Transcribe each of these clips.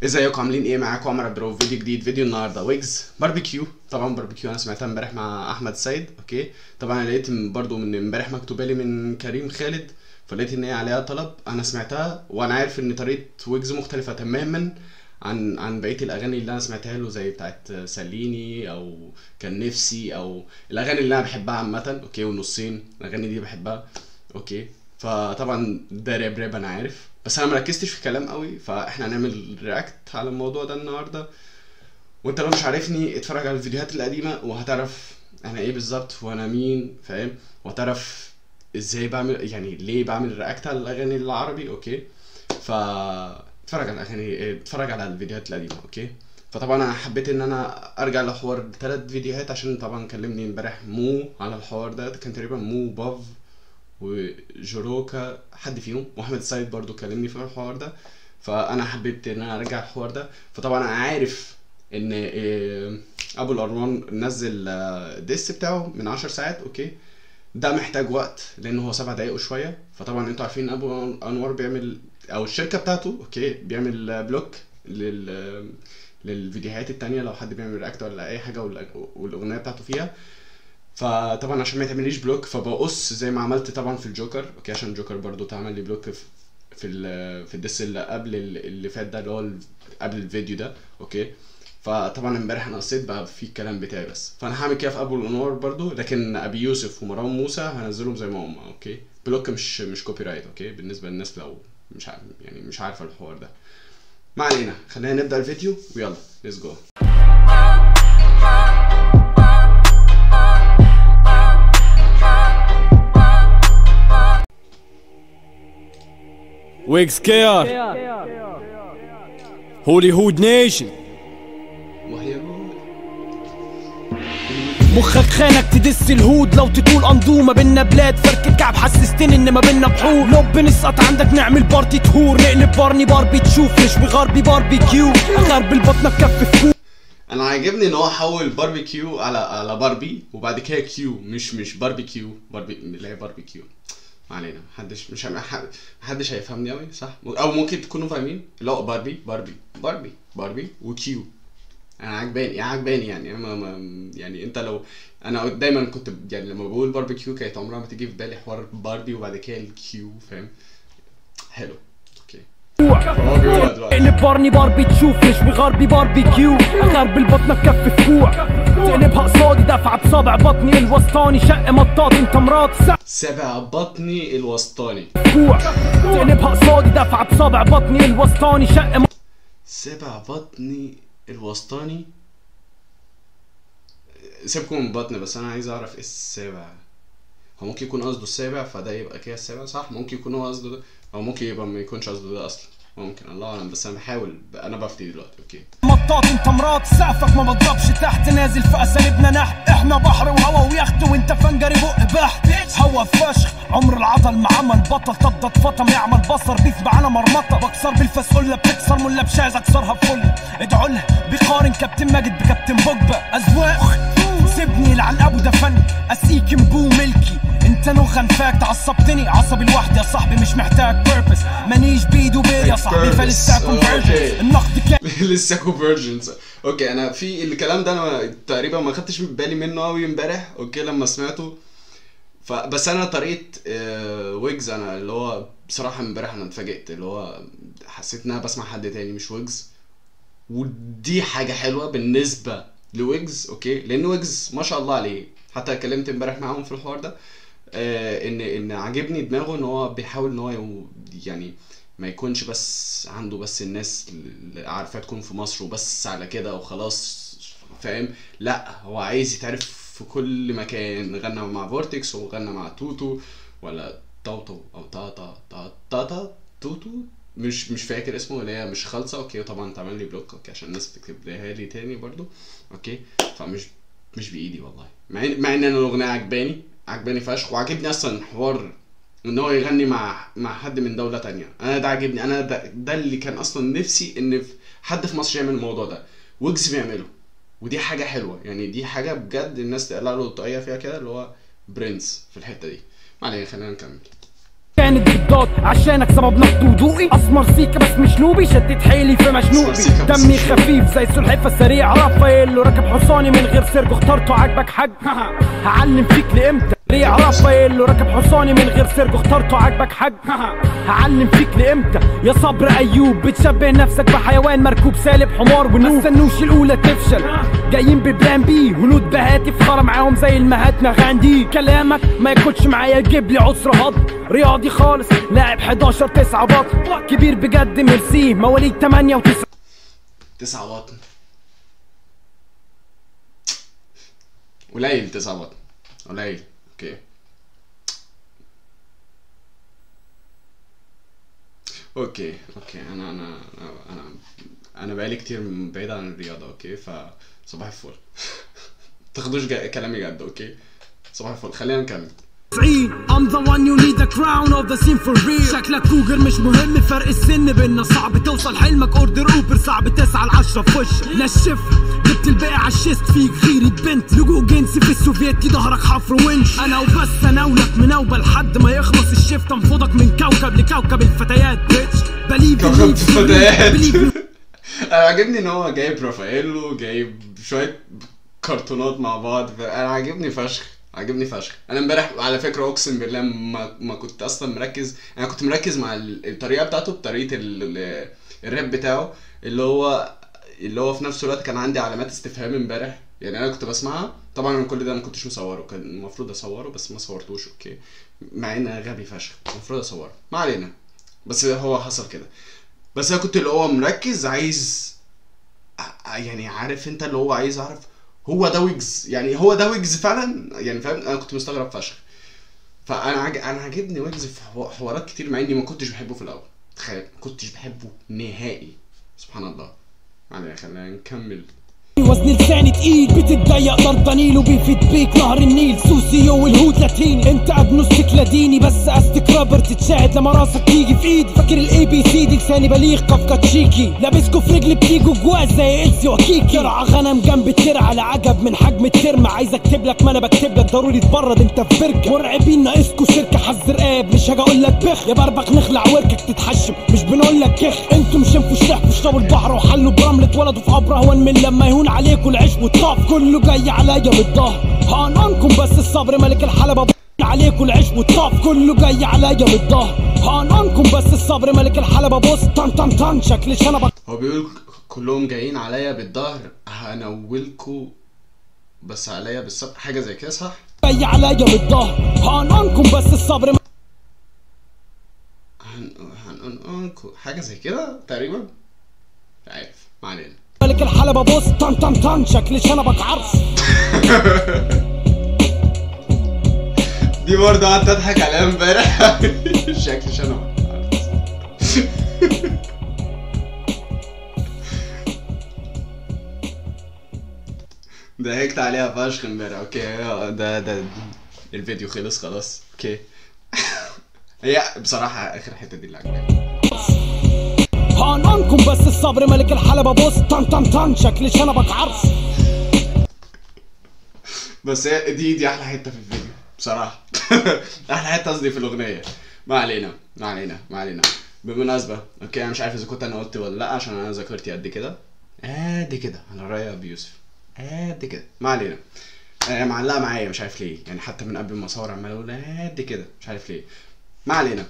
ازيكم عاملين ايه؟ معاكم عمر عبد الرؤوف، فيديو جديد. فيديو النهارده ويجز باربيكيو. طبعا باربيكيو انا سمعتها امبارح مع احمد سيد. اوكي، طبعا لقيت برضو من امبارح مكتوبه لي من كريم خالد، فلقيت ان هي عليها طلب. انا سمعتها وانا عارف ان طريقه ويجز مختلفه تماما عن بقيه الاغاني اللي انا سمعتها له، زي بتاعت سليني او كان نفسي او الاغاني اللي انا بحبها عامه. اوكي، ونصين الاغاني دي بحبها. اوكي، فطبعا ده راب انا عارف، بس انا مركزتش في كلام قوي، فاحنا هنعمل رياكت على الموضوع ده النهارده. وانت لو مش عارفني اتفرج على الفيديوهات القديمه وهتعرف انا ايه بالظبط وانا مين، فاهم؟ وهتعرف ازاي بعمل، يعني ليه بعمل رياكت على الاغاني العربي. اوكي، ف اتفرج على الاغاني، اتفرج على الفيديوهات القديمه. اوكي، فطبعا انا حبيت ان انا ارجع لحوار 3 فيديوهات، عشان طبعا كلمني امبارح مو على الحوار ده. كان تقريبا مو باف وجوروكا، حد فيهم، واحمد السيد برضو كلمني في الحوار ده. فانا حبيت ان انا ارجع الحوار ده. فطبعا انا عارف ان ابو الارمان نزل ديس بتاعه من 10 ساعات. اوكي، ده محتاج وقت لان هو 7 دقايق وشويه. فطبعا انتوا عارفين ابو انوار بيعمل، او الشركه بتاعته اوكي، بيعمل بلوك للفيديوهات التانية لو حد بيعمل رياكت ولا اي حاجه والاغنيه بتاعته فيها. فطبعا عشان ما يتعمليش بلوك فبقص زي ما عملت طبعا في الجوكر. اوكي، عشان الجوكر برضو اتعمل لي بلوك في الديس اللي قبل اللي فات ده، اللي هو قبل الفيديو ده. اوكي، فطبعا امبارح انا قصيت بقى في الكلام بتاعي بس، فانا هعمل كده في ابو الانوار برضو، لكن ابي يوسف ومروان موسى هنزلهم زي ما هم. اوكي، بلوك مش كوبي رايت. اوكي، بالنسبه للناس لو مش عارف، يعني مش عارفه الحوار ده. ما علينا، خلينا نبدا الفيديو ويلا ليتس جو. ويجز كير هولي هود نيشن. مخك خانك تدس الهود لو تطول انضو ما بينا بلاد فرك الكعب، حسستني ان ما بينا بحور. لو بنسقط عندك نعمل بارتي تهور، نقلب بارني باربي تشوف مش بغربي باربيكيو، اغرب البطنه بكف فوق. انا عاجبني ان هو حول باربيكيو على باربي، وبعد كده كيو، مش باربيكيو، باربي اللي هي باربيكيو. ما علينا، محدش هيفهمني قوي، صح؟ او ممكن تكونوا فاهمين اللي هو باربي وكيو. انا عجباني يعني انا يعني انت لو انا دايما كنت يعني لما بقول باربيكيو كانت عمرها ما تيجي في بالي حوار باربي وبعد كده الكيو، فاهم؟ حلو. اوكي، تقلب بارني باربي تشوف مش بغربي باربيكيو، اغرب البطنه بكف فوق. تقلبها قصادي دفعه بصابع بطني الوسطاني، شق مطاط انت مرات سابع بطني الوسطاني. تقلبها قصادي دفعه بصابع بطني الوسطاني، شق سابع بطني الوسطاني. سيبكم من بطني، بس انا عايز اعرف ايه السابع. هو ممكن يكون قصده السابع فده يبقى كده السابع، صح؟ ممكن يكون هو قصده ده، او ممكن يبقى ما يكونش قصده ده اصلا، ممكن، الله اعلم. بس انا بحاول، انا بفتي دلوقتي. اوكي، مطاط انت مرات سقفك ما بضربش تحت، نازل في اساليبنا نحت، احنا بحر وهوا ويخت وانت فنجري بق بحت. هوا فشخ عمر العضل ما عمل بطل، تبضة فطم يعمل بصر بيث على مرمطه، بكسر بالفسقله بتكسر ملا بشاز اكسرها بفل. ادعوا لها بيقارن كابتن ماجد بكابتن بوجبا، اذواق سيبني لعن ابو ده فن، اسيك مبو ملكي انت نوخن فاك، تعصبتني عصبي لوحدي يا صاحبي مش محتاج بيربس، مانيش بيدو بير يا صاحبي فلسه كونفرجنز النقد لسه كونفرجنز. اوكي، انا في الكلام ده انا تقريبا ما خدتش بالي منه قوي امبارح. اوكي، لما سمعته بس انا طريقه ويجز، انا اللي هو بصراحه امبارح انا اتفاجئت، اللي هو حسيت ان انا بسمع حد تاني مش ويجز، ودي حاجه حلوه بالنسبه لويجز. اوكي، لان ويجز ما شاء الله عليه، حتى اتكلمت امبارح معاهم في الحوار ده، ان عاجبني دماغه، ان هو بيحاول ان هو يعني ما يكونش بس عنده بس الناس اللي عارفاه تكون في مصر وبس على كده وخلاص، فاهم؟ لا، هو عايز يتعرف في كل مكان. غنى مع فورتكس وغنى مع توتو ولا توتو او تاتا توتو، مش فاكر اسمه، اللي هي مش خالصه. اوكي، طبعا اتعمل لي بلوك. اوكي، عشان الناس بتكتب لي تاني برضو. اوكي، مش بايدي والله، مع ان انا الاغنيه عجباني فشخ، وعجبني اصلا حوار ان هو يغني مع حد من دوله تانية. انا ده عجبني، انا ده اللي كان اصلا نفسي ان حد في مصر يعمل الموضوع ده، ويجز بيعمله، ودي حاجه حلوه يعني. دي حاجه بجد الناس تقلع له الطاقيه فيها كده، اللي هو برنس في الحته دي. ما علينا، خلينا نكمل. كانت بالضاد عشانك سبب نط وضوئي. اسمر سيكا بس مش نوبي، شديت حيلي في مشنوقي. دمي خفيف زي السلحفة سريع رافاييلو، راكب حصاني من غير سيرجو اخترته عاجبك حاج. هعلم فيك لامتى ريع رافاييلو، راكب حصاني من غير سيرجو اخترته عاجبك حاج. هعلم فيك لامتى يا صبر ايوب، بتشبه نفسك بحيوان مركوب سالب حمار ونوب. مستنوش الاولى تفشل، جايين ببلان بي، هنود بهاتف خرا معاهم زي المهاتما غاندي. كلامك ما ياكلش معايا يجيب لي عسر هضم. رياضي خالص لاعب 11-9 بطن، كبير بجد ميرسي مواليد 98 9 بطن قليل، 9 بطن قليل. اوكي اوكي انا بقالي كتير بعيد عن الرياضه. اوكي فصباح الفل. تاخدوش كلامي جد. اوكي صباح الفل، خلينا نكمل. I'm the one you need the crown of the scene for real. شكلك كوجر مش مهم فرق السن بينا، صعب توصل حلمك اوردر اوبر، صعب 9-10 في وشك. نشف جبت الباقي عشست فيك غيري بنت، لجوء جنسي في السوفيتي ظهرك حفر ونش. انا وبس اناولك مناوبه لحد ما يخلص الشيفت، انفضك من كوكب لكوكب الفتيات بيتش. كوكب الفتيات. انا عاجبني ان هو جايب رافاييلو، جايب شويه كرتونات مع بعض. انا عاجبني فشخ. انا امبارح على فكره اقسم بالله ما كنت اصلا مركز. انا كنت مركز مع الطريقه بتاعته، بطريقه الراب بتاعه، اللي هو في نفس الوقت كان عندي علامات استفهام امبارح. يعني انا كنت بسمعها طبعا. انا كل ده ما كنتش مصوره، كان المفروض اصوره بس ما صورتوش. اوكي مع ان انا غبي فشخ، المفروض اصوره، ما علينا. بس هو حصل كده. بس انا كنت اللي هو مركز، عايز يعني عارف انت اللي هو عايز اعرف هو ده ويجز، يعني هو ده ويجز فعلا، يعني فاهم. انا كنت مستغرب فشخ. فانا انا عاجبني ويجز في حوارات كتير، مع اني ما كنتش بحبه في الاول. تخيل ما كنتش بحبه نهائي، سبحان الله. معلش خلينا نكمل. وزن لساني تقيل بتتضيق ضرطانيل، وبيفيد بيك نهر النيل. سوسيو والهود لاتيني، انت اجنوستيك لاديني، بس استك رابر تتشاهد لما راسك تيجي في ايدي. فاكر الاي بي سي دي لساني بليغ كافكا تشيكي، لابسكو في رجلي بتيجوا جواز زي إلسي وكيكي. ترعى غنم جنب الترعه على عجب من حجم الترمه، عايز اكتب لك ما انا بكتب لك، ضروري تبرد انت في بركه. مرعبين ناقصكوا شركه حذر قاب، مش هاجي اقول لك بخ يا بربخ نخلع وركك تتحشم، مش بنقول لك كخ. انتم شنفوا شرحوا شربوا البحر وحلوا برمل، اتولدوا في قبر هون من لما يهون عليكوا العيش والطاف. كله جاي عليا بالظهر هانقنكم، بس الصبر ملك الحلبة عليكوا العيش والطاف. كله جاي عليا بالظهر هانقنكم، بس الصبر ملك الحلبة. بص طن طن طن شكل شنبك. هو بيقول كلهم جايين عليا بالظهر هنولكوا بس عليا بالصبر، حاجه زي كده صح؟ جاي عليا بالظهر هانقنكم، بس الصبر هنقنكوا حاجه زي كده تقريبا، مش عارف، ما علينا. ملك الحلبة بص طن طن طن شكل شنبك عرس. دي برضه قعدت اضحك عليها امبارح. شكل شنبك عرس. ضحكت عليها فشخ امبارح. اوكي ده الفيديو خلص خلاص. اوكي. هي بصراحة اخر حتة دي اللي عجباني. هانقنكم، بس الصبر ملك الحلبة بص طن طن طن شكل شنبك عرس. بس دي احلى حتة في الفيديو بصراحة. احلى حتة قصدي في الاغنية. ما علينا. بالمناسبة اوكي، انا مش عارف اذا كنت انا قلت ولا لا، عشان انا ذاكرتي قد كده انا رايح بيوسف قد كده. ما علينا. معلقة معايا مش عارف ليه، يعني حتى من قبل ما اصور عمال اقول قد كده مش عارف ليه. ما علينا.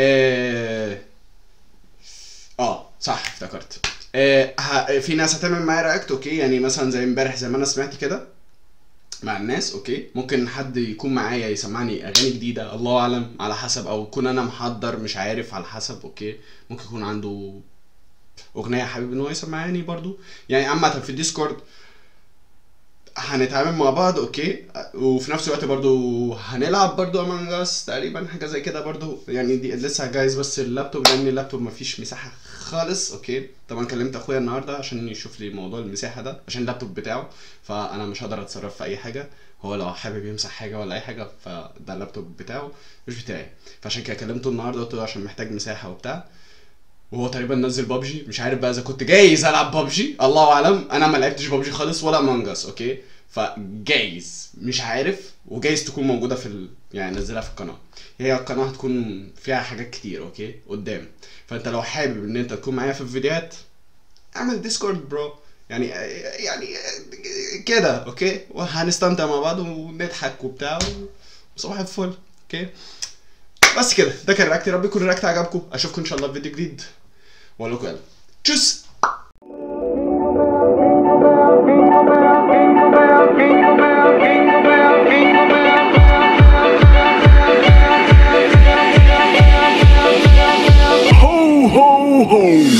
صح افتكرت. في ناس هتعمل معايا رياكت. اوكي يعني مثلا زي امبارح زي ما انا سمعت كده مع الناس. اوكي ممكن حد يكون معايا يسمعني اغاني جديده، الله اعلم، على حسب، او يكون انا محضر مش عارف، على حسب. اوكي ممكن يكون عنده اغنيه حابب ان هو يسمعني برضو، يعني عامه في الديسكورد هنتعامل مع بعض. اوكي وفي نفس الوقت برضو هنلعب برضو امونج اس تقريبا، حاجه زي كده برضو. يعني دي لسه جايز بس اللابتوب، لان اللابتوب مفيش مساحه خالص. اوكي طبعا كلمت اخويا النهارده عشان يشوف لي موضوع المساحه ده، عشان اللابتوب بتاعه، فانا مش هقدر اتصرف في اي حاجه. هو لو حابب يمسح حاجه ولا اي حاجه فده اللابتوب بتاعه مش بتاعي، فعشان كده كلمته النهارده قلت له عشان محتاج مساحه وبتاع. وهو تقريبا نزل بابجي، مش عارف بقى اذا كنت جايز العب بابجي، الله اعلم. انا ما لعبتش بابجي خالص ولا امونج اس. اوكي فجايز مش عارف، وجايز تكون موجوده يعني نزلها في القناه. هي القناه هتكون فيها حاجات كتير اوكي قدام، فانت لو حابب ان انت تكون معايا في الفيديوهات اعمل ديسكورد برو، يعني كده اوكي، وهنستمتع مع بعض ونضحك وبتاع وصباح الفل اوكي. بس كده، ده كان رياكت، يا رب يكون الرياكت عجبكم. اشوفكم ان شاء الله في فيديو جديد، واقول لكم يلا تشوس. Ho ho ho!